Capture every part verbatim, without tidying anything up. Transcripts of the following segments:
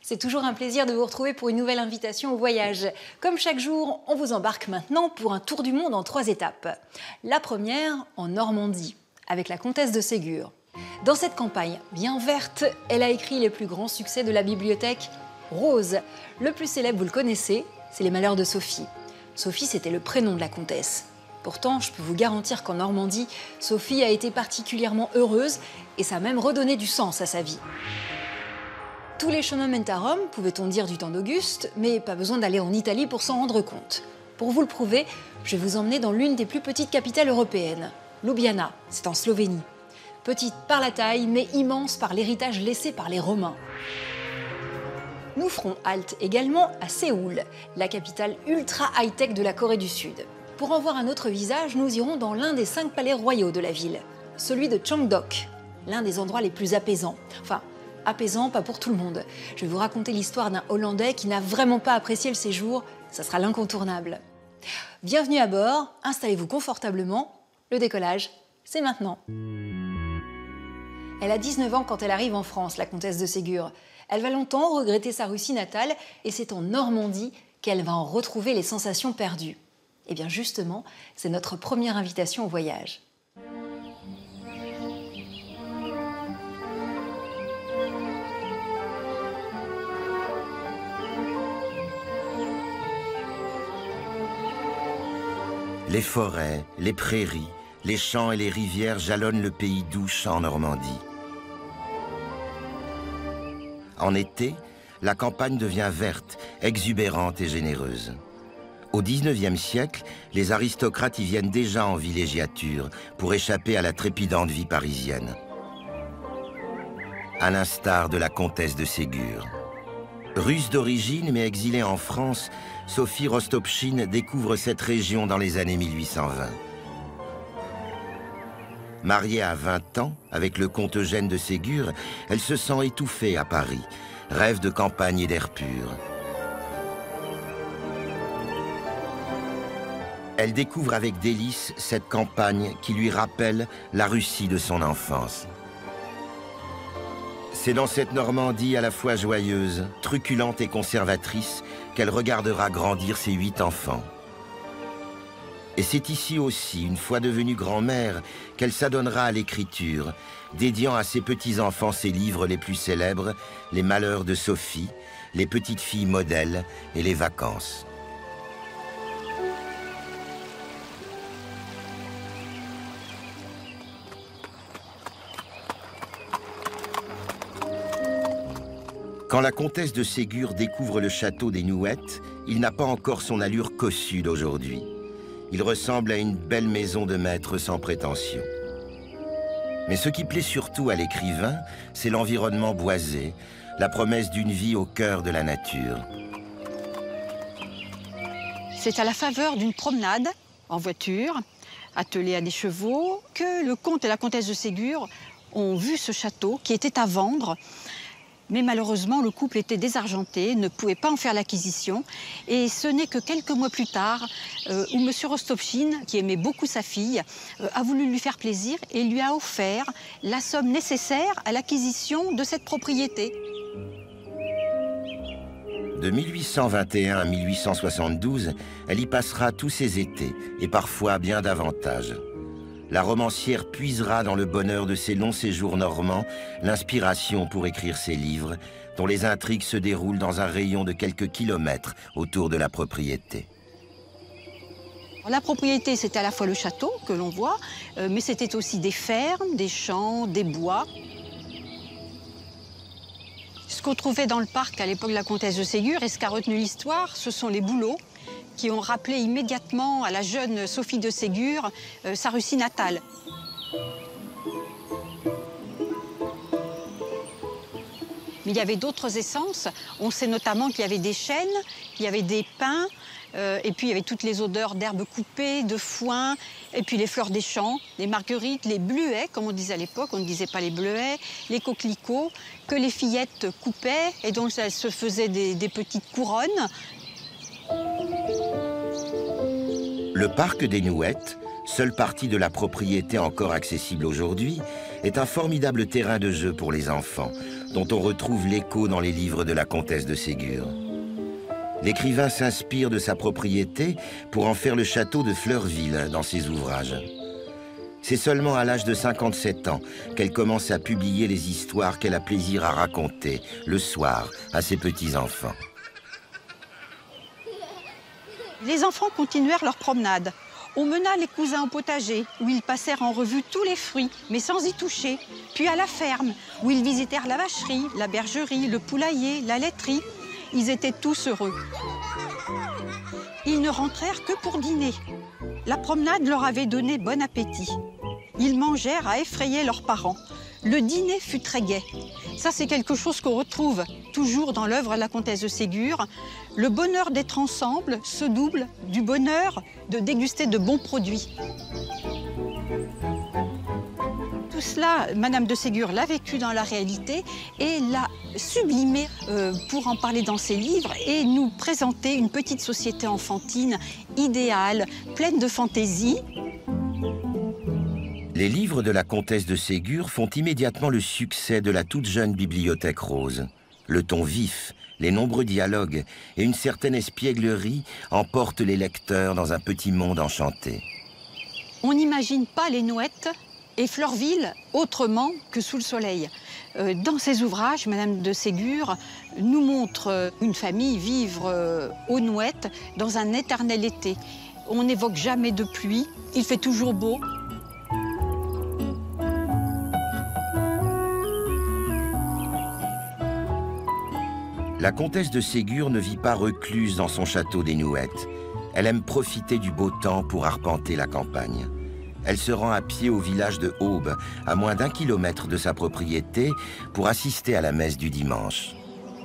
C'est toujours un plaisir de vous retrouver pour une nouvelle invitation au voyage. Comme chaque jour, on vous embarque maintenant pour un tour du monde en trois étapes. La première, en Normandie, avec la comtesse de Ségur. Dans cette campagne bien verte, elle a écrit les plus grands succès de la bibliothèque Rose. Le plus célèbre, vous le connaissez, c'est Les Malheurs de Sophie. Sophie, c'était le prénom de la comtesse. Pourtant, je peux vous garantir qu'en Normandie, Sophie a été particulièrement heureuse et ça a même redonné du sens à sa vie. Tous les chemins mènent à Rome, pouvait-on dire du temps d'Auguste, mais pas besoin d'aller en Italie pour s'en rendre compte. Pour vous le prouver, je vais vous emmener dans l'une des plus petites capitales européennes, Ljubljana, c'est en Slovénie. Petite par la taille, mais immense par l'héritage laissé par les Romains. Nous ferons halte également à Séoul, la capitale ultra high-tech de la Corée du Sud. Pour en voir un autre visage, nous irons dans l'un des cinq palais royaux de la ville, celui de Cheongdok, l'un des endroits les plus apaisants. Enfin, apaisant, pas pour tout le monde. Je vais vous raconter l'histoire d'un Hollandais qui n'a vraiment pas apprécié le séjour. Ça sera l'incontournable. Bienvenue à bord, installez-vous confortablement. Le décollage, c'est maintenant. Elle a dix-neuf ans quand elle arrive en France, la comtesse de Ségur. Elle va longtemps regretter sa Russie natale et c'est en Normandie qu'elle va en retrouver les sensations perdues. Et bien justement, c'est notre première invitation au voyage. Les forêts, les prairies, les champs et les rivières jalonnent le pays d'Ouche en Normandie. En été, la campagne devient verte, exubérante et généreuse. Au dix-neuvième siècle, les aristocrates y viennent déjà en villégiature pour échapper à la trépidante vie parisienne. À l'instar de la comtesse de Ségur. Russe d'origine mais exilée en France, Sophie Rostopchine découvre cette région dans les années mille huit cent vingt. Mariée à vingt ans avec le comte Eugène de Ségur, elle se sent étouffée à Paris, rêve de campagne et d'air pur. Elle découvre avec délice cette campagne qui lui rappelle la Russie de son enfance. C'est dans cette Normandie à la fois joyeuse, truculente et conservatrice qu'elle regardera grandir ses huit enfants. Et c'est ici aussi, une fois devenue grand-mère, qu'elle s'adonnera à l'écriture, dédiant à ses petits-enfants ses livres les plus célèbres, Les Malheurs de Sophie, Les Petites Filles modèles et Les Vacances. Quand la comtesse de Ségur découvre le château des Nouettes, il n'a pas encore son allure cossue d'aujourd'hui. Il ressemble à une belle maison de maître sans prétention. Mais ce qui plaît surtout à l'écrivain, c'est l'environnement boisé, la promesse d'une vie au cœur de la nature. C'est à la faveur d'une promenade en voiture, attelée à des chevaux, que le comte et la comtesse de Ségur ont vu ce château qui était à vendre. Mais malheureusement, le couple était désargenté, ne pouvait pas en faire l'acquisition. Et ce n'est que quelques mois plus tard euh, où M. Rostopchine, qui aimait beaucoup sa fille, euh, a voulu lui faire plaisir et lui a offert la somme nécessaire à l'acquisition de cette propriété. De mille huit cent vingt et un à mille huit cent soixante-douze, elle y passera tous ses étés, et parfois bien davantage. La romancière puisera dans le bonheur de ses longs séjours normands l'inspiration pour écrire ses livres, dont les intrigues se déroulent dans un rayon de quelques kilomètres autour de la propriété. La propriété, c'était à la fois le château que l'on voit, euh, mais c'était aussi des fermes, des champs, des bois. Ce qu'on trouvait dans le parc à l'époque de la comtesse de Ségur, et ce qu'a retenu l'histoire, ce sont les bouleaux qui ont rappelé immédiatement à la jeune Sophie de Ségur euh, sa Russie natale. Mais il y avait d'autres essences. On sait notamment qu'il y avait des chênes, qu'il y avait des pins, euh, et puis il y avait toutes les odeurs d'herbes coupées, de foin, et puis les fleurs des champs, les marguerites, les bleuets, comme on disait à l'époque, on ne disait pas les bleuets, les coquelicots, que les fillettes coupaient, et donc elles se faisaient des, des petites couronnes. Le parc des Nouettes, seule partie de la propriété encore accessible aujourd'hui, est un formidable terrain de jeu pour les enfants, dont on retrouve l'écho dans les livres de la comtesse de Ségur. L'écrivain s'inspire de sa propriété pour en faire le château de Fleurville dans ses ouvrages. C'est seulement à l'âge de cinquante-sept ans qu'elle commence à publier les histoires qu'elle a plaisir à raconter, le soir, à ses petits-enfants. Les enfants continuèrent leur promenade. On mena les cousins au potager, où ils passèrent en revue tous les fruits, mais sans y toucher. Puis à la ferme, où ils visitèrent la vacherie, la bergerie, le poulailler, la laiterie. Ils étaient tous heureux. Ils ne rentrèrent que pour dîner. La promenade leur avait donné bon appétit. Ils mangèrent à effrayer leurs parents. Le dîner fut très gai. Ça, c'est quelque chose qu'on retrouve toujours dans l'œuvre de la comtesse de Ségur. Le bonheur d'être ensemble se double du bonheur de déguster de bons produits. Tout cela, Madame de Ségur l'a vécu dans la réalité et l'a sublimé euh, pour en parler dans ses livres et nous présenter une petite société enfantine idéale, pleine de fantaisie. Les livres de la comtesse de Ségur font immédiatement le succès de la toute jeune bibliothèque rose. Le ton vif, les nombreux dialogues et une certaine espièglerie emportent les lecteurs dans un petit monde enchanté. On n'imagine pas les Nouettes et Fleurville autrement que sous le soleil. Euh, dans ses ouvrages, Madame de Ségur nous montre une famille vivre euh, aux Nouettes dans un éternel été. On n'évoque jamais de pluie, il fait toujours beau. La comtesse de Ségur ne vit pas recluse dans son château des Nouettes. Elle aime profiter du beau temps pour arpenter la campagne. Elle se rend à pied au village de Aube, à moins d'un kilomètre de sa propriété, pour assister à la messe du dimanche.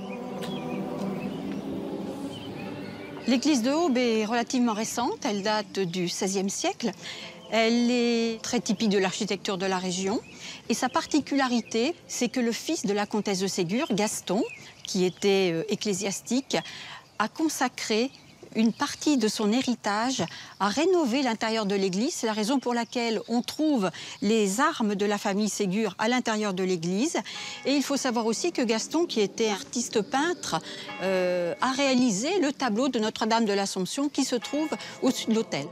L'église de Aube est relativement récente, elle date du seizième siècle. Elle est très typique de l'architecture de la région. Et sa particularité, c'est que le fils de la comtesse de Ségur, Gaston, qui était ecclésiastique, a consacré une partie de son héritage à rénover l'intérieur de l'église. C'est la raison pour laquelle on trouve les armes de la famille Ségur à l'intérieur de l'église. Et il faut savoir aussi que Gaston, qui était artiste peintre, euh, a réalisé le tableau de Notre-Dame de l'Assomption qui se trouve au-dessus de l'autel.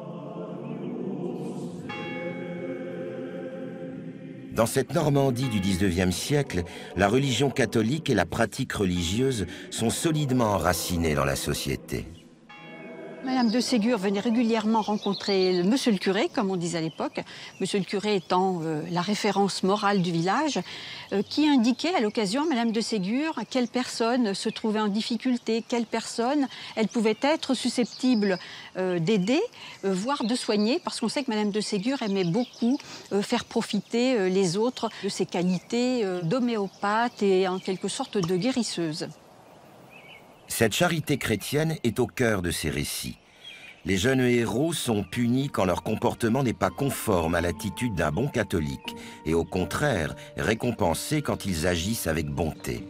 Dans cette Normandie du dix-neuvième siècle, la religion catholique et la pratique religieuse sont solidement enracinées dans la société. Madame de Ségur venait régulièrement rencontrer monsieur le curé, comme on disait à l'époque, monsieur le curé étant euh, la référence morale du village, euh, qui indiquait à l'occasion à Madame de Ségur quelle personne se trouvait en difficulté, quelle personne elle pouvait être susceptible euh, d'aider, euh, voire de soigner, parce qu'on sait que Madame de Ségur aimait beaucoup euh, faire profiter euh, les autres de ses qualités euh, d'homéopathe et en quelque sorte de guérisseuse. Cette charité chrétienne est au cœur de ces récits. Les jeunes héros sont punis quand leur comportement n'est pas conforme à l'attitude d'un bon catholique et au contraire récompensés quand ils agissent avec bonté.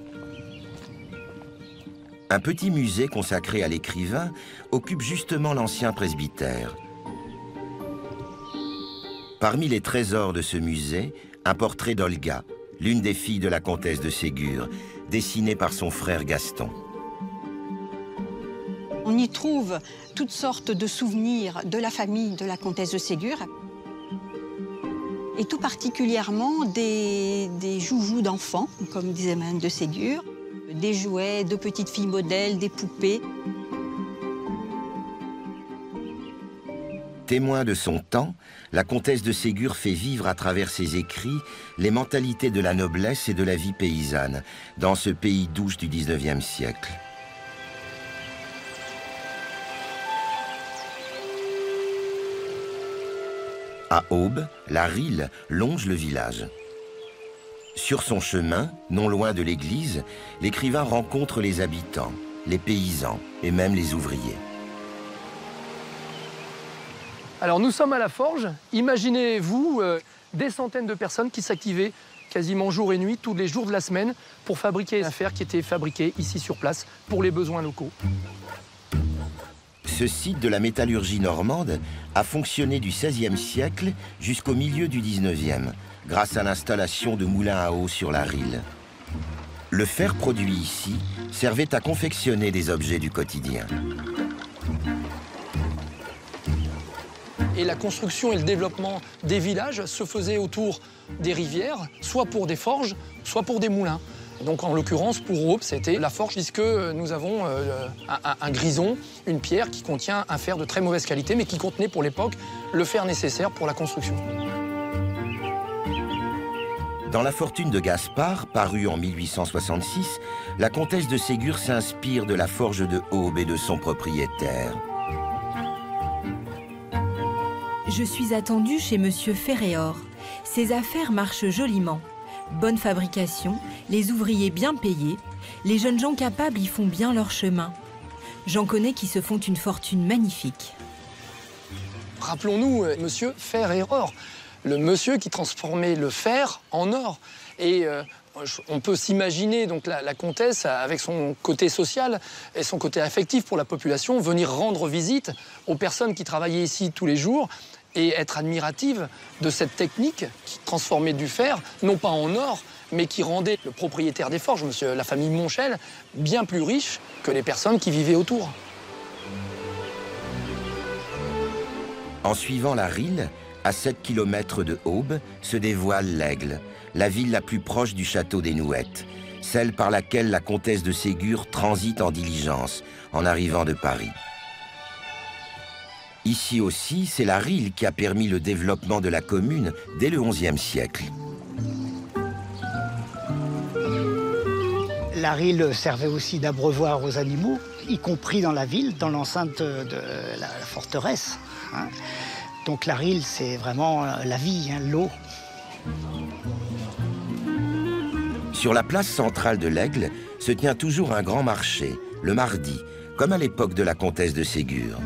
Un petit musée consacré à l'écrivain occupe justement l'ancien presbytère. Parmi les trésors de ce musée, un portrait d'Olga, l'une des filles de la comtesse de Ségur, dessiné par son frère Gaston. On y trouve toutes sortes de souvenirs de la famille de la comtesse de Ségur et tout particulièrement des, des joujoux d'enfants, comme disait Madame de Ségur, des jouets de petites filles modèles, des poupées. Témoin de son temps, la comtesse de Ségur fait vivre à travers ses écrits les mentalités de la noblesse et de la vie paysanne dans ce pays douche du dix-neuvième siècle. À Aube, la Rille longe le village. Sur son chemin, non loin de l'église, l'écrivain rencontre les habitants, les paysans et même les ouvriers. Alors nous sommes à la forge. Imaginez-vous euh, des centaines de personnes qui s'activaient quasiment jour et nuit, tous les jours de la semaine, pour fabriquer un fer qui était fabriqué ici sur place pour les besoins locaux. Ce site de la métallurgie normande a fonctionné du seizième siècle jusqu'au milieu du dix-neuvième, grâce à l'installation de moulins à eau sur la Rille. Le fer produit ici servait à confectionner des objets du quotidien. Et la construction et le développement des villages se faisaient autour des rivières, soit pour des forges, soit pour des moulins. Donc en l'occurrence, pour Aube, c'était la forge, puisque nous avons euh, un, un grison, une pierre qui contient un fer de très mauvaise qualité, mais qui contenait pour l'époque le fer nécessaire pour la construction. Dans La fortune de Gaspard, parue en mille huit cent soixante-six, la comtesse de Ségur s'inspire de la forge de Aube et de son propriétaire. Je suis attendue chez Monsieur Ferréor. Ses affaires marchent joliment. Bonne fabrication, les ouvriers bien payés, les jeunes gens capables y font bien leur chemin. J'en connais qui se font une fortune magnifique. Rappelons-nous, Monsieur Ferréor, le monsieur qui transformait le fer en or. Et euh, on peut s'imaginer donc la, la comtesse, avec son côté social et son côté affectif pour la population, venir rendre visite aux personnes qui travaillaient ici tous les jours et être admirative de cette technique qui transformait du fer, non pas en or, mais qui rendait le propriétaire des forges, monsieur, la famille Monchel, bien plus riche que les personnes qui vivaient autour. En suivant la Risle, à sept kilomètres de Aube, se dévoile l'Aigle, la ville la plus proche du château des Nouettes, celle par laquelle la comtesse de Ségur transite en diligence, en arrivant de Paris. Ici aussi, c'est la Risle qui a permis le développement de la commune dès le onzième siècle. La Risle servait aussi d'abreuvoir aux animaux, y compris dans la ville, dans l'enceinte de la forteresse. Hein. Donc la Risle, c'est vraiment la vie, hein, l'eau. Sur la place centrale de l'Aigle se tient toujours un grand marché, le mardi, comme à l'époque de la comtesse de Ségur.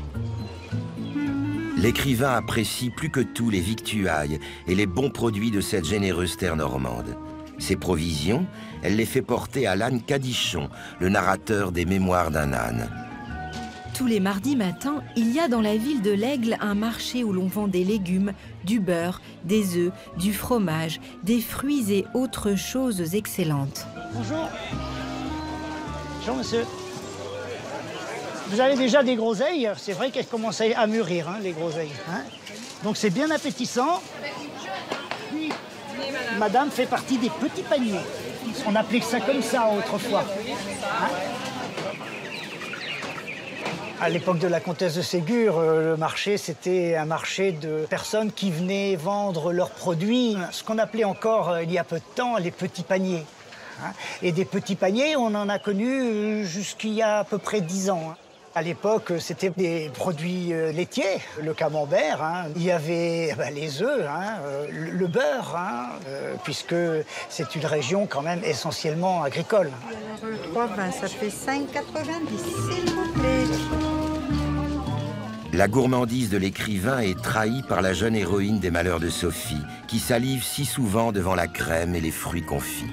L'écrivain apprécie plus que tout les victuailles et les bons produits de cette généreuse terre normande. Ses provisions, elle les fait porter à l'âne Cadichon, le narrateur des Mémoires d'un âne. Tous les mardis matins, il y a dans la ville de l'Aigle un marché où l'on vend des légumes, du beurre, des œufs, du fromage, des fruits et autres choses excellentes. Bonjour. Bonjour, monsieur. Vous avez déjà des groseilles, c'est vrai qu'elles commencent à mûrir, hein, les groseilles. Hein. Donc c'est bien appétissant. Puis, madame fait partie des petits paniers. On appelait ça comme ça autrefois. Hein. À l'époque de la comtesse de Ségur, le marché, c'était un marché de personnes qui venaient vendre leurs produits, ce qu'on appelait encore, il y a peu de temps, les petits paniers. Et des petits paniers, on en a connu jusqu'il y a à peu près dix ans. À l'époque, c'était des produits laitiers, le camembert, hein. Il y avait bah, les œufs, hein, le, le beurre, hein, euh, puisque c'est une région quand même essentiellement agricole. Alors, trois vingt, ça fait cinq quatre-vingt-dix, s'il vous plaît. La gourmandise de l'écrivain est trahie par la jeune héroïne des Malheurs de Sophie, qui salive si souvent devant la crème et les fruits confits.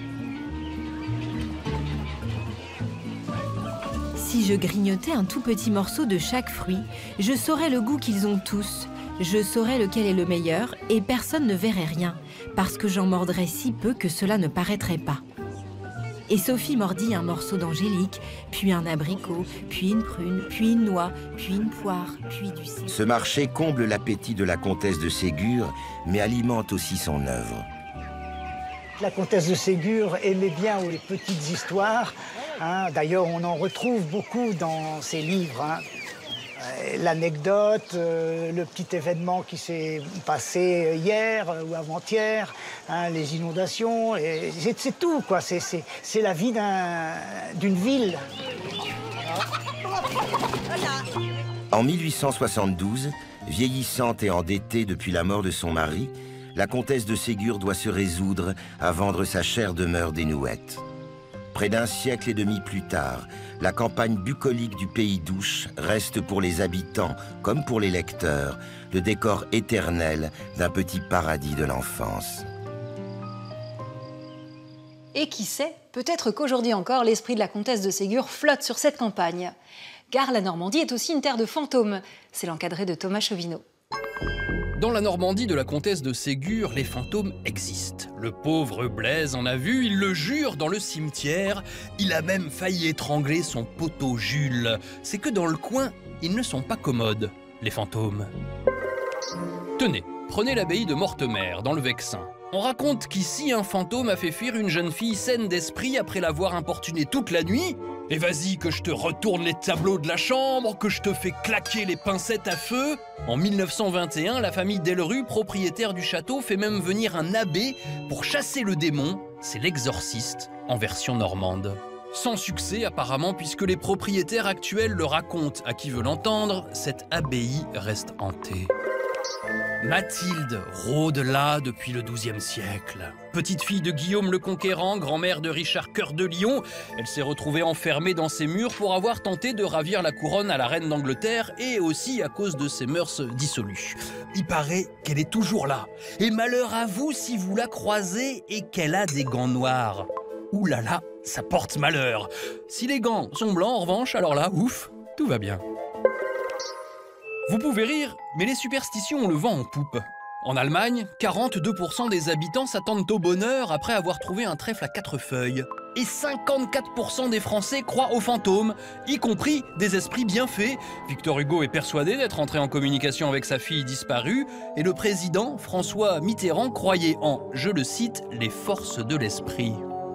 Si je grignotais un tout petit morceau de chaque fruit, je saurais le goût qu'ils ont tous. Je saurais lequel est le meilleur et personne ne verrait rien, parce que j'en mordrais si peu que cela ne paraîtrait pas. Et Sophie mordit un morceau d'angélique, puis un abricot, puis une prune, puis une noix, puis une poire, puis du citron. Ce marché comble l'appétit de la comtesse de Ségur, mais alimente aussi son œuvre. La comtesse de Ségur aimait bien les petites histoires. Hein. D'ailleurs, on en retrouve beaucoup dans ses livres. Hein. L'anecdote, euh, le petit événement qui s'est passé hier ou avant-hier, hein, les inondations, c'est tout, quoi. C'est la vie d'une ville. En mille huit cent soixante-douze, vieillissante et endettée depuis la mort de son mari, la comtesse de Ségur doit se résoudre à vendre sa chère demeure des Nouettes. Près d'un siècle et demi plus tard, la campagne bucolique du Pays d'Ouche reste pour les habitants, comme pour les lecteurs, le décor éternel d'un petit paradis de l'enfance. Et qui sait, peut-être qu'aujourd'hui encore, l'esprit de la comtesse de Ségur flotte sur cette campagne. Car la Normandie est aussi une terre de fantômes. C'est l'encadré de Thomas Chauvineau. Dans la Normandie de la comtesse de Ségur, les fantômes existent. Le pauvre Blaise en a vu, il le jure, dans le cimetière. Il a même failli étrangler son poteau Jules. C'est que dans le coin, ils ne sont pas commodes, les fantômes. Tenez, prenez l'abbaye de Mortemer, dans le Vexin. On raconte qu'ici, un fantôme a fait fuir une jeune fille saine d'esprit après l'avoir importunée toute la nuit. Et vas-y que je te retourne les tableaux de la chambre, que je te fais claquer les pincettes à feu. En mille neuf cent vingt et un, la famille Delru, propriétaire du château, fait même venir un abbé pour chasser le démon. C'est l'exorciste en version normande. Sans succès apparemment, puisque les propriétaires actuels le racontent à qui veut l'entendre, cette abbaye reste hantée. Mathilde rôde là depuis le douzième siècle. Petite fille de Guillaume le Conquérant, grand-mère de Richard Cœur de Lion, elle s'est retrouvée enfermée dans ses murs pour avoir tenté de ravir la couronne à la reine d'Angleterre et aussi à cause de ses mœurs dissolues. Il paraît qu'elle est toujours là. Et malheur à vous si vous la croisez et qu'elle a des gants noirs. Ouh là là, ça porte malheur. Si les gants sont blancs en revanche, alors là, ouf, tout va bien. Vous pouvez rire, mais les superstitions ont le vent en poupe. En Allemagne, quarante-deux pour cent des habitants s'attendent au bonheur après avoir trouvé un trèfle à quatre feuilles. Et cinquante-quatre pour cent des Français croient aux fantômes, y compris des esprits bien faits. Victor Hugo est persuadé d'être entré en communication avec sa fille disparue, et le président François Mitterrand croyait en, je le cite, les forces de l'esprit.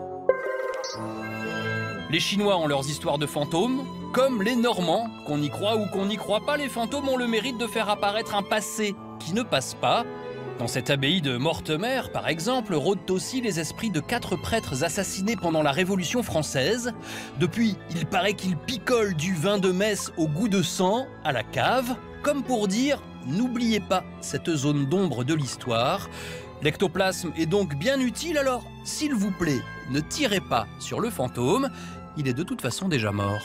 Les Chinois ont leurs histoires de fantômes, comme les Normands. Qu'on y croit ou qu'on n'y croit pas, les fantômes ont le mérite de faire apparaître un passé qui ne passe pas. Dans cette abbaye de Mortemer, par exemple, rôdent aussi les esprits de quatre prêtres assassinés pendant la Révolution française. Depuis, il paraît qu'ils picolent du vin de messe au goût de sang à la cave, comme pour dire « n'oubliez pas cette zone d'ombre de l'histoire ». L'ectoplasme est donc bien utile, alors s'il vous plaît, ne tirez pas sur le fantôme, il est de toute façon déjà mort.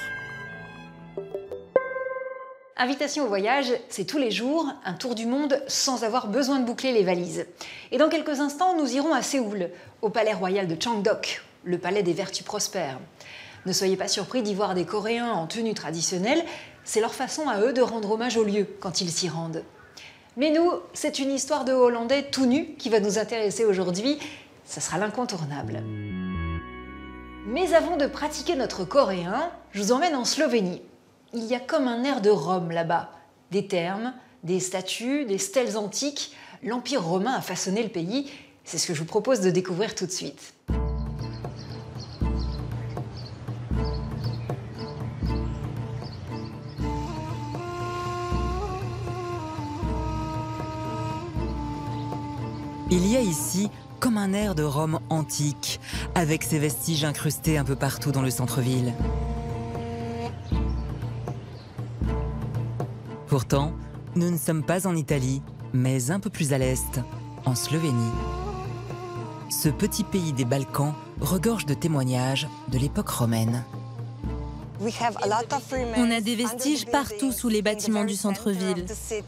Invitation au voyage, c'est tous les jours un tour du monde sans avoir besoin de boucler les valises. Et dans quelques instants, nous irons à Séoul, au palais royal de Changdeok, le palais des vertus prospères. Ne soyez pas surpris d'y voir des Coréens en tenue traditionnelle, c'est leur façon à eux de rendre hommage au lieu quand ils s'y rendent. Mais nous, c'est une histoire de Hollandais tout nus qui va nous intéresser aujourd'hui, ça sera l'incontournable. Mais avant de pratiquer notre coréen, je vous emmène en Slovénie. Il y a comme un air de Rome là-bas. Des thermes, des statues, des stèles antiques. L'Empire romain a façonné le pays. C'est ce que je vous propose de découvrir tout de suite. Il y a ici comme un air de Rome antique, avec ses vestiges incrustés un peu partout dans le centre-ville. Pourtant, nous ne sommes pas en Italie, mais un peu plus à l'est, en Slovénie. Ce petit pays des Balkans regorge de témoignages de l'époque romaine. On a des vestiges partout sous les bâtiments du centre-ville.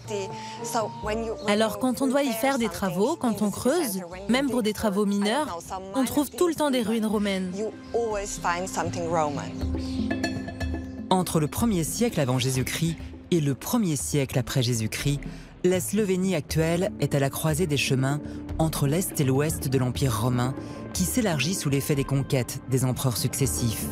Alors quand on doit y faire des travaux, quand on creuse, même pour des travaux mineurs, on trouve tout le temps des ruines romaines. Entre le premier siècle avant Jésus-Christ et le premier siècle après Jésus-Christ, la Slovénie actuelle est à la croisée des chemins entre l'Est et l'Ouest de l'Empire romain, qui s'élargit sous l'effet des conquêtes des empereurs successifs.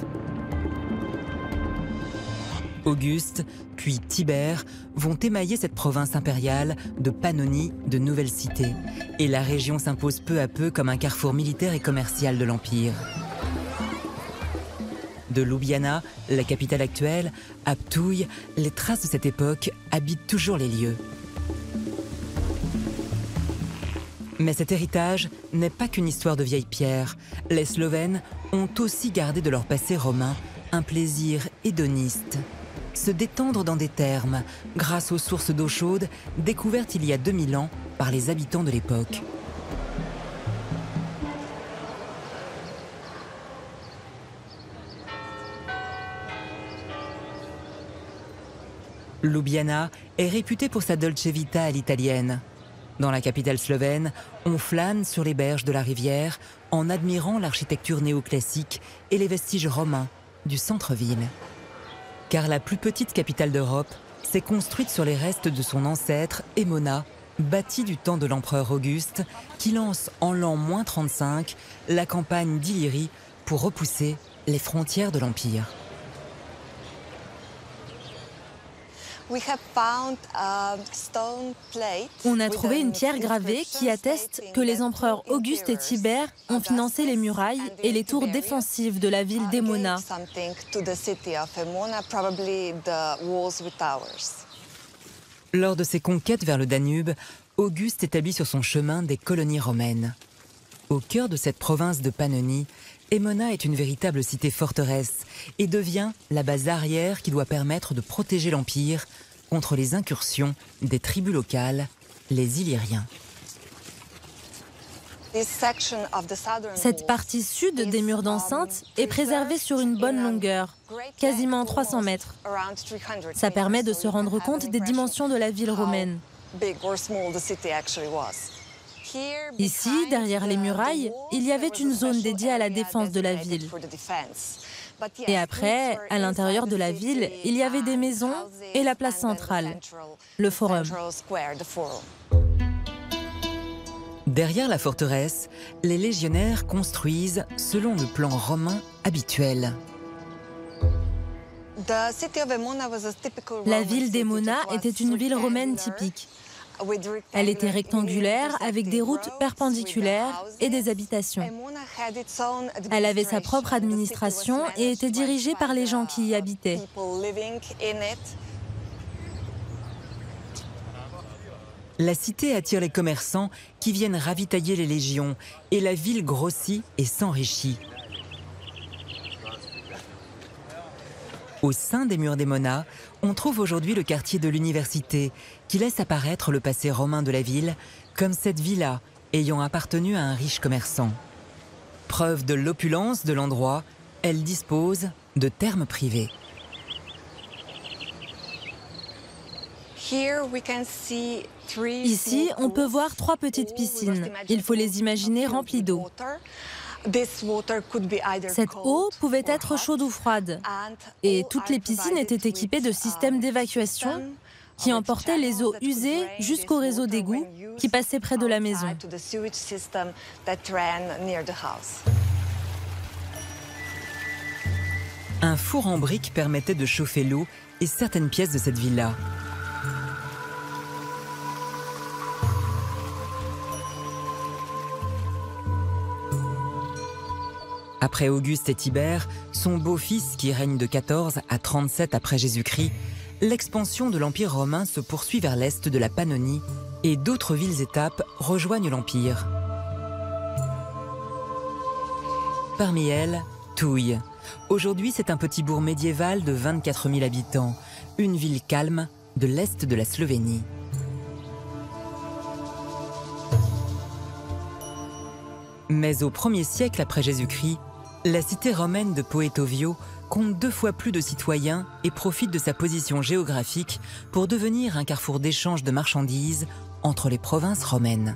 Auguste, puis Tibère vont émailler cette province impériale de Pannonie de nouvelles cités, et la région s'impose peu à peu comme un carrefour militaire et commercial de l'Empire. De Ljubljana, la capitale actuelle, à Ptuj, les traces de cette époque habitent toujours les lieux. Mais cet héritage n'est pas qu'une histoire de vieilles pierres. Les Slovènes ont aussi gardé de leur passé romain un plaisir hédoniste. Se détendre dans des thermes, grâce aux sources d'eau chaude découvertes il y a deux mille ans par les habitants de l'époque. Ljubljana est réputée pour sa dolce vita à l'italienne. Dans la capitale slovène, on flâne sur les berges de la rivière en admirant l'architecture néoclassique et les vestiges romains du centre-ville. Car la plus petite capitale d'Europe s'est construite sur les restes de son ancêtre Emona, bâtie du temps de l'empereur Auguste, qui lance en l'an moins trente-cinq la campagne d'Illyrie pour repousser les frontières de l'Empire. On a trouvé une pierre gravée qui atteste que les empereurs Auguste et Tibère ont financé les murailles et les tours défensives de la ville d'Emona. Lors de ses conquêtes vers le Danube, Auguste établit sur son chemin des colonies romaines. Au cœur de cette province de Pannonie, Emona est une véritable cité-forteresse et devient la base arrière qui doit permettre de protéger l'Empire contre les incursions des tribus locales, les Illyriens. Cette partie sud des murs d'enceinte est préservée sur une bonne longueur, quasiment trois cents mètres. Ça permet de se rendre compte des dimensions de la ville romaine. Ici, derrière les murailles, il y avait une zone dédiée à la défense de la ville. Et après, à l'intérieur de la ville, il y avait des maisons et la place centrale, le forum. Derrière la forteresse, les légionnaires construisent selon le plan romain habituel. La ville d'Emona était une ville romaine typique. Elle était rectangulaire avec des routes perpendiculaires et des habitations. Elle avait sa propre administration et était dirigée par les gens qui y habitaient. La cité attire les commerçants qui viennent ravitailler les légions et la ville grossit et s'enrichit. Au sein des murs d'Emona, on trouve aujourd'hui le quartier de l'université qui laisse apparaître le passé romain de la ville comme cette villa ayant appartenu à un riche commerçant. Preuve de l'opulence de l'endroit, elle dispose de thermes privés. Ici, on peut voir trois petites piscines. Il faut les imaginer remplies d'eau. Cette eau pouvait être chaude ou froide. Et toutes les piscines étaient équipées de systèmes d'évacuation qui emportaient les eaux usées jusqu'au réseau d'égouts qui passait près de la maison. Un four en briques permettait de chauffer l'eau et certaines pièces de cette villa. Après Auguste et Tibère, son beau-fils qui règne de quatorze à trente-sept après Jésus-Christ, l'expansion de l'Empire romain se poursuit vers l'est de la Pannonie et d'autres villes-étapes rejoignent l'Empire. Parmi elles, Touille. Aujourd'hui, c'est un petit bourg médiéval de vingt-quatre mille habitants, une ville calme de l'est de la Slovénie. Mais au premier siècle après Jésus-Christ, la cité romaine de Poetovio compte deux fois plus de citoyens et profite de sa position géographique pour devenir un carrefour d'échange de marchandises entre les provinces romaines.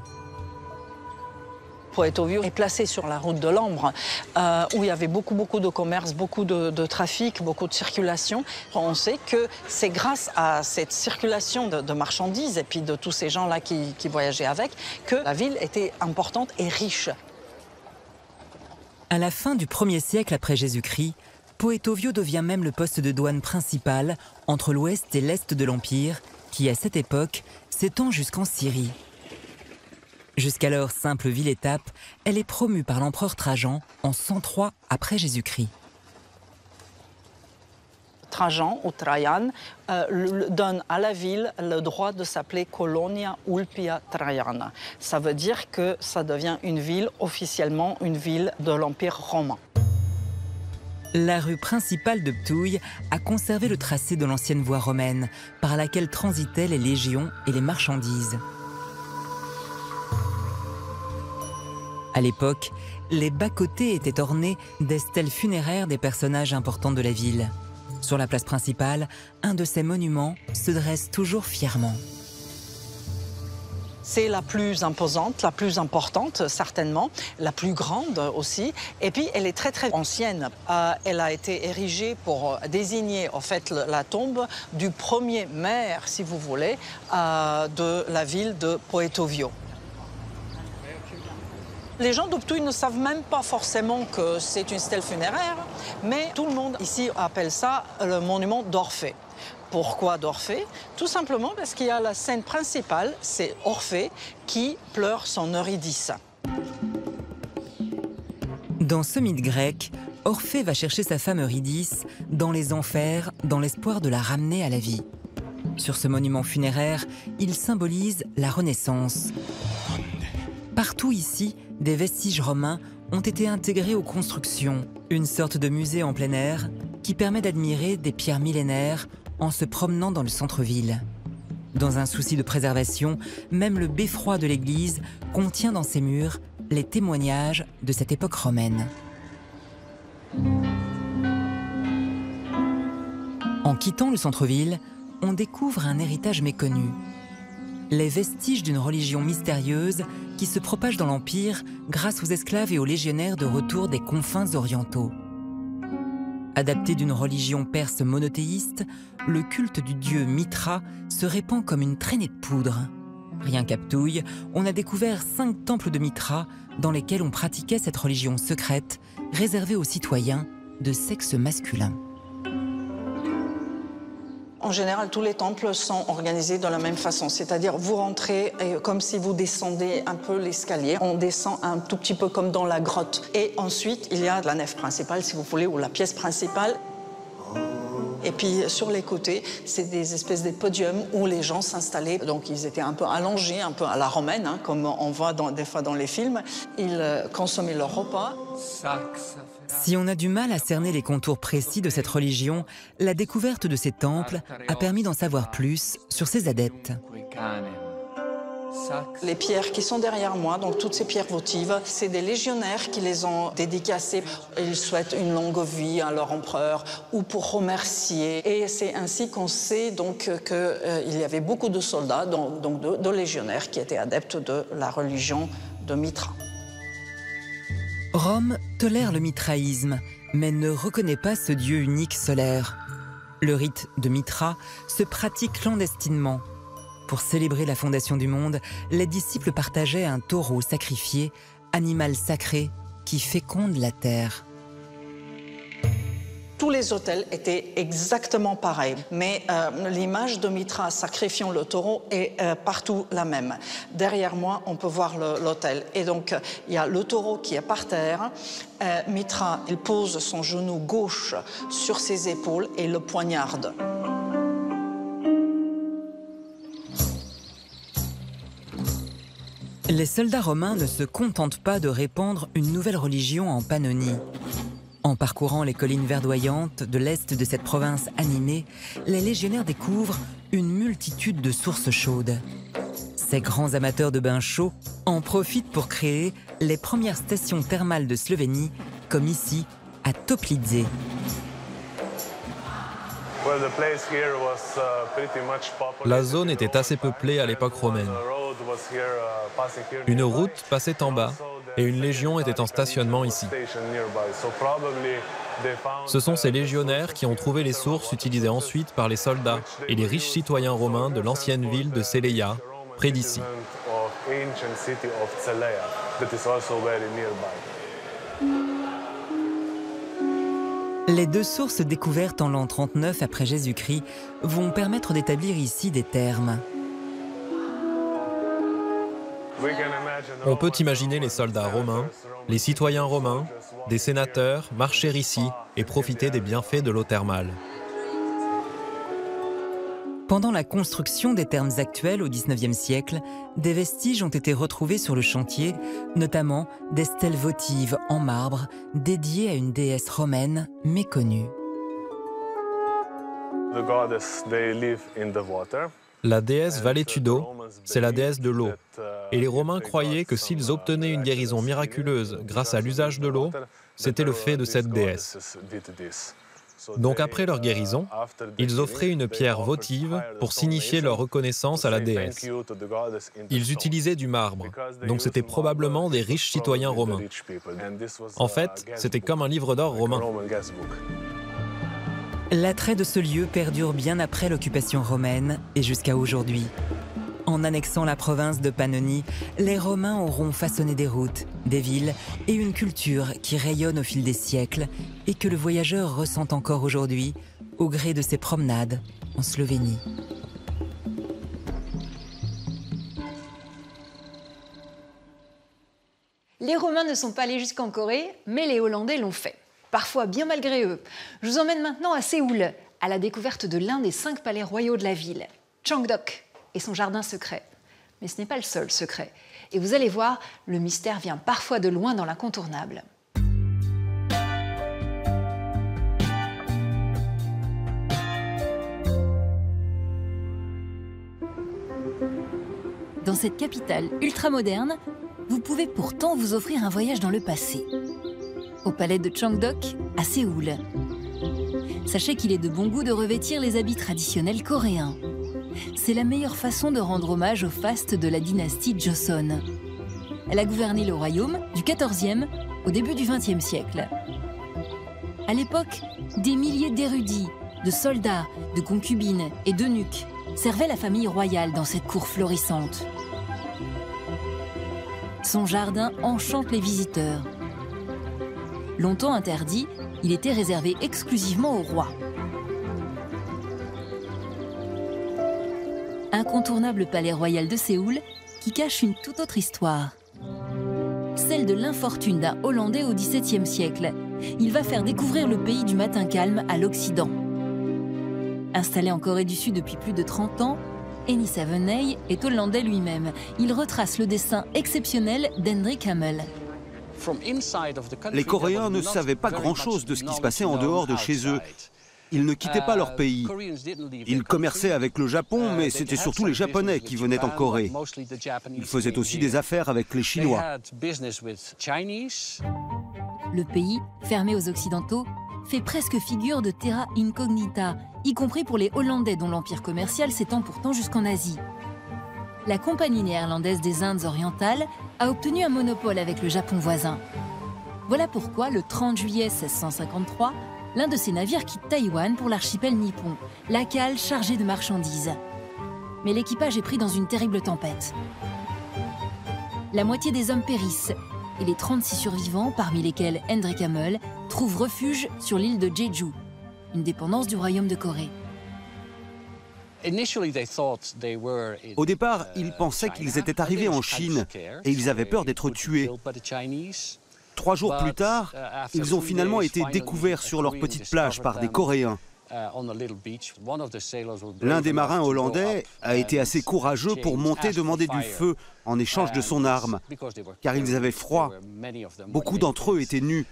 Poetovio est placé sur la route de l'Ambre, euh, où il y avait beaucoup, beaucoup de commerce, beaucoup de, de trafic, beaucoup de circulation. On sait que c'est grâce à cette circulation de, de marchandises et puis de tous ces gens-là qui, qui voyageaient avec que la ville était importante et riche. À la fin du premier siècle après Jésus-Christ, Poetovio devient même le poste de douane principal entre l'ouest et l'est de l'Empire, qui à cette époque s'étend jusqu'en Syrie. Jusqu'alors simple ville-étape, elle est promue par l'empereur Trajan en cent trois après Jésus-Christ. Trajan ou Trajan euh, donne à la ville le droit de s'appeler Colonia Ulpia Traiana. Ça veut dire que ça devient une ville, officiellement une ville de l'Empire romain. La rue principale de Ptouille a conservé le tracé de l'ancienne voie romaine par laquelle transitaient les légions et les marchandises. À l'époque, les bas-côtés étaient ornés des stèles funéraires des personnages importants de la ville. Sur la place principale, un de ces monuments se dresse toujours fièrement. C'est la plus imposante, la plus importante certainement, la plus grande aussi. Et puis elle est très très ancienne. Euh, elle a été érigée pour désigner en fait la tombe du premier maire, si vous voulez, euh, de la ville de Poetovio. Les gens d'Optouille ne savent même pas forcément que c'est une stèle funéraire, mais tout le monde ici appelle ça le monument d'Orphée. Pourquoi d'Orphée? Tout simplement parce qu'il y a la scène principale, c'est Orphée qui pleure son Eurydice. Dans ce mythe grec, Orphée va chercher sa femme Eurydice dans les enfers, dans l'espoir de la ramener à la vie. Sur ce monument funéraire, il symbolise la Renaissance. Partout ici, des vestiges romains ont été intégrés aux constructions, une sorte de musée en plein air qui permet d'admirer des pierres millénaires en se promenant dans le centre-ville. Dans un souci de préservation, même le beffroi de l'église contient dans ses murs les témoignages de cette époque romaine. En quittant le centre-ville, on découvre un héritage méconnu. Les vestiges d'une religion mystérieuse qui se propage dans l'Empire grâce aux esclaves et aux légionnaires de retour des confins orientaux. Adapté d'une religion perse monothéiste, le culte du dieu Mitra se répand comme une traînée de poudre. Rien qu'à Ptouille, on a découvert cinq temples de Mitra dans lesquels on pratiquait cette religion secrète réservée aux citoyens de sexe masculin. En général, tous les temples sont organisés de la même façon, c'est-à-dire vous rentrez et comme si vous descendez un peu l'escalier. On descend un tout petit peu comme dans la grotte. Et ensuite, il y a la nef principale, si vous voulez, ou la pièce principale. Et puis sur les côtés, c'est des espèces de podiums où les gens s'installaient. Donc ils étaient un peu allongés, un peu à la romaine, hein, comme on voit dans, des fois dans les films. Ils euh, consommaient leur repas. Si on a du mal à cerner les contours précis de cette religion, la découverte de ces temples a permis d'en savoir plus sur ses adeptes. Les pierres qui sont derrière moi, donc toutes ces pierres votives, c'est des légionnaires qui les ont dédicacées. Ils souhaitent une longue vie à leur empereur ou pour remercier. Et c'est ainsi qu'on sait donc qu'il euh, y avait beaucoup de soldats, donc, donc de, de légionnaires qui étaient adeptes de la religion de Mitra. Rome tolère le mitraïsme, mais ne reconnaît pas ce dieu unique solaire. Le rite de Mitra se pratique clandestinement. Pour célébrer la fondation du monde, les disciples partageaient un taureau sacrifié, animal sacré qui féconde la terre. Tous les autels étaient exactement pareils, mais euh, l'image de Mitra sacrifiant le taureau est euh, partout la même. Derrière moi, on peut voir l'autel. Et donc, il y a le taureau qui est par terre. Euh, Mitra, il pose son genou gauche sur ses épaules et le poignarde. Les soldats romains ne se contentent pas de répandre une nouvelle religion en Pannonie. En parcourant les collines verdoyantes de l'est de cette province animée, les légionnaires découvrent une multitude de sources chaudes. Ces grands amateurs de bains chauds en profitent pour créer les premières stations thermales de Slovénie, comme ici, à Toplice. La zone était assez peuplée à l'époque romaine. Une route passait en bas et une légion était en stationnement ici. Ce sont ces légionnaires qui ont trouvé les sources utilisées ensuite par les soldats et les riches citoyens romains de l'ancienne ville de Celeia, près d'ici. Les deux sources découvertes en l'an trente-neuf après Jésus-Christ vont permettre d'établir ici des thermes. On peut imaginer les soldats romains, les citoyens romains, des sénateurs marcher ici et profiter des bienfaits de l'eau thermale. Pendant la construction des thermes actuels au dix-neuvième siècle, des vestiges ont été retrouvés sur le chantier, notamment des stèles votives en marbre dédiées à une déesse romaine méconnue. La déesse Valetudo, c'est la déesse de l'eau. Et les Romains croyaient que s'ils obtenaient une guérison miraculeuse grâce à l'usage de l'eau, c'était le fait de cette déesse. Donc après leur guérison, ils offraient une pierre votive pour signifier leur reconnaissance à la déesse. Ils utilisaient du marbre, donc c'était probablement des riches citoyens romains. En fait, c'était comme un livre d'or romain. L'attrait de ce lieu perdure bien après l'occupation romaine et jusqu'à aujourd'hui. En annexant la province de Pannonie, les Romains auront façonné des routes, des villes et une culture qui rayonne au fil des siècles et que le voyageur ressent encore aujourd'hui au gré de ses promenades en Slovénie. Les Romains ne sont pas allés jusqu'en Corée, mais les Hollandais l'ont fait. Parfois bien malgré eux. Je vous emmène maintenant à Séoul, à la découverte de l'un des cinq palais royaux de la ville, Cheongdeok et son jardin secret. Mais ce n'est pas le seul secret. Et vous allez voir, le mystère vient parfois de loin dans l'incontournable. Dans cette capitale ultramoderne, vous pouvez pourtant vous offrir un voyage dans le passé. Au palais de Cheongdeok, à Séoul. Sachez qu'il est de bon goût de revêtir les habits traditionnels coréens. C'est la meilleure façon de rendre hommage au faste de la dynastie Joseon. Elle a gouverné le royaume du quatorzième au début du vingtième siècle. À l'époque, des milliers d'érudits, de soldats, de concubines et d'eunuques servaient la famille royale dans cette cour florissante. Son jardin enchante les visiteurs. Longtemps interdit, il était réservé exclusivement au roi. Incontournable palais royal de Séoul qui cache une toute autre histoire. Celle de l'infortune d'un Hollandais au dix-septième siècle. Il va faire découvrir le pays du matin calme à l'Occident. Installé en Corée du Sud depuis plus de trente ans, Eni Savenay est hollandais lui-même. Il retrace le dessin exceptionnel d'Hendrik Hamel. Les Coréens ne savaient pas grand-chose de ce qui se passait en dehors de chez eux. Ils ne quittaient pas leur pays. Ils commerçaient avec le Japon, mais c'était surtout les Japonais qui venaient en Corée. Ils faisaient aussi des affaires avec les Chinois. Le pays, fermé aux Occidentaux, fait presque figure de terra incognita, y compris pour les Hollandais dont l'empire commercial s'étend pourtant jusqu'en Asie. La Compagnie néerlandaise des Indes orientales a obtenu un monopole avec le Japon voisin. Voilà pourquoi, le trente juillet mille six cent cinquante-trois, l'un de ses navires quitte Taïwan pour l'archipel nippon, la cale chargée de marchandises. Mais l'équipage est pris dans une terrible tempête. La moitié des hommes périssent, et les trente-six survivants, parmi lesquels Hendrik Hamel, trouvent refuge sur l'île de Jeju, une dépendance du royaume de Corée. Au départ, ils pensaient qu'ils étaient arrivés en Chine et ils avaient peur d'être tués. Trois jours plus tard, ils ont finalement été découverts sur leur petite plage par des Coréens. L'un des marins hollandais a été assez courageux pour monter demander du feu en échange de son arme, car ils avaient froid. Beaucoup d'entre eux étaient nus.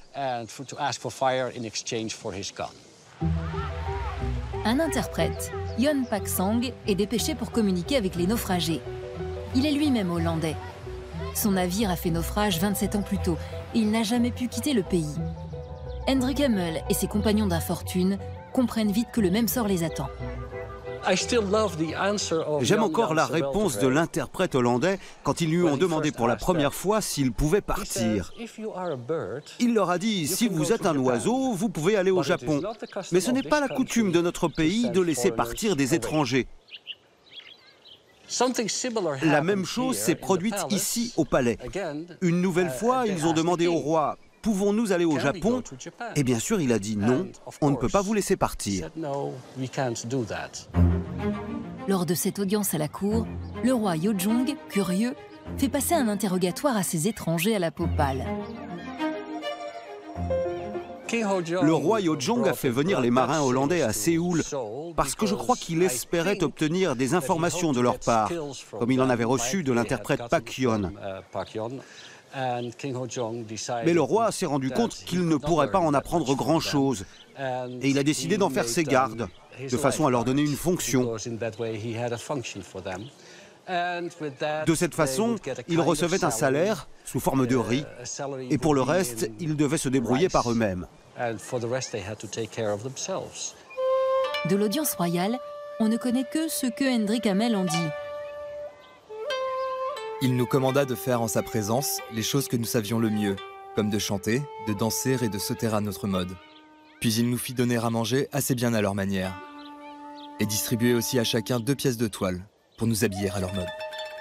Un interprète, Yon Pak-sang, est dépêché pour communiquer avec les naufragés. Il est lui-même hollandais. Son navire a fait naufrage vingt-sept ans plus tôt et il n'a jamais pu quitter le pays. Hendrik Hamel et ses compagnons d'infortune comprennent vite que le même sort les attend. J'aime encore la réponse de l'interprète hollandais quand ils lui ont demandé pour la première fois s'ils pouvaient partir. Il leur a dit, si vous êtes un oiseau, vous pouvez aller au Japon. Mais ce n'est pas la coutume de notre pays de laisser partir des étrangers. La même chose s'est produite ici au palais. Une nouvelle fois, ils ont demandé au roi, pouvons-nous aller au Japon? Et bien sûr, il a dit non, on ne peut pas vous laisser partir. Lors de cette audience à la cour, le roi Yojong, curieux, fait passer un interrogatoire à ces étrangers à la peau pâle. Le roi Yojong a fait venir les marins hollandais à Séoul parce que je crois qu'il espérait obtenir des informations de leur part, comme il en avait reçu de l'interprète Pak Yon. Mais le roi s'est rendu compte qu'il ne pourrait pas en apprendre grand-chose, et il a décidé d'en faire ses gardes, de façon à leur donner une fonction. De cette façon, ils recevaient un salaire sous forme de riz, et pour le reste, ils devaient se débrouiller par eux-mêmes. De l'audience royale, on ne connaît que ce que Hendrik Hamel en dit. Il nous commanda de faire en sa présence les choses que nous savions le mieux, comme de chanter, de danser et de sauter à notre mode. Puis il nous fit donner à manger assez bien à leur manière. Et distribuer aussi à chacun deux pièces de toile, pour nous habiller à leur mode.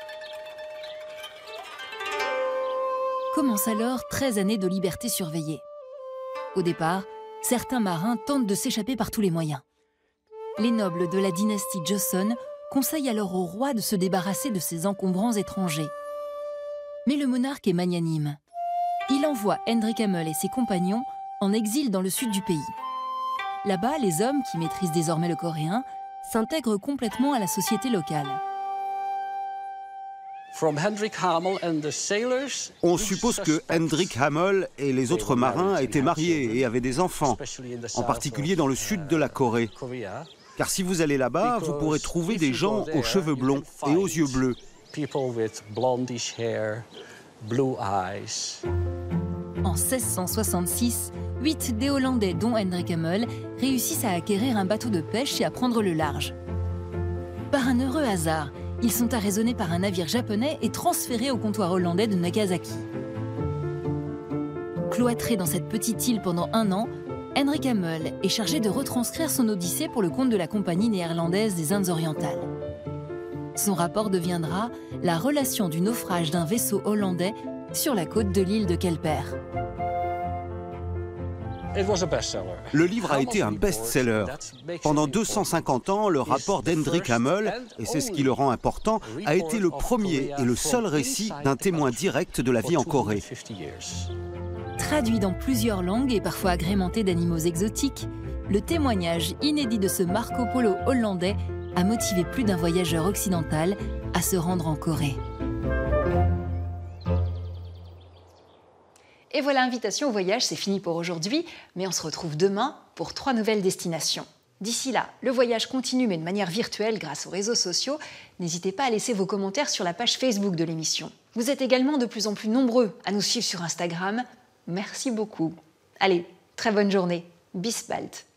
Commence alors treize années de liberté surveillée. Au départ, certains marins tentent de s'échapper par tous les moyens. Les nobles de la dynastie Joseon conseillent alors au roi de se débarrasser de ces encombrants étrangers. Mais le monarque est magnanime. Il envoie Hendrik Hamel et ses compagnons en exil dans le sud du pays. Là-bas, les hommes, qui maîtrisent désormais le coréen, s'intègrent complètement à la société locale. On suppose que Hendrik Hamel et les autres marins étaient mariés et avaient des enfants, en particulier dans le sud de la Corée. Car si vous allez là-bas, vous pourrez trouver des gens aux cheveux blonds et aux yeux bleus. En seize cent soixante-six, huit des Hollandais, dont Hendrik Hamel, réussissent à acquérir un bateau de pêche et à prendre le large. Par un heureux hasard, ils sont arraisonnés par un navire japonais et transférés au comptoir hollandais de Nagasaki. Cloîtré dans cette petite île pendant un an, Hendrik Hamel est chargé de retranscrire son odyssée pour le compte de la Compagnie néerlandaise des Indes orientales. Son rapport deviendra la relation du naufrage d'un vaisseau hollandais sur la côte de l'île de Kelper. Le livre a été un best-seller. Pendant deux cent cinquante ans, le rapport d'Hendrik Hamel, et c'est ce qui le rend important, a été le premier et le seul récit d'un témoin direct de la vie en Corée. Traduit dans plusieurs langues et parfois agrémenté d'animaux exotiques, le témoignage inédit de ce Marco Polo hollandais a motivé plus d'un voyageur occidental à se rendre en Corée. Et voilà, Invitation au voyage, c'est fini pour aujourd'hui, mais on se retrouve demain pour trois nouvelles destinations. D'ici là, le voyage continue, mais de manière virtuelle grâce aux réseaux sociaux. N'hésitez pas à laisser vos commentaires sur la page Facebook de l'émission. Vous êtes également de plus en plus nombreux à nous suivre sur Instagram. Merci beaucoup. Allez, très bonne journée. Bis bald.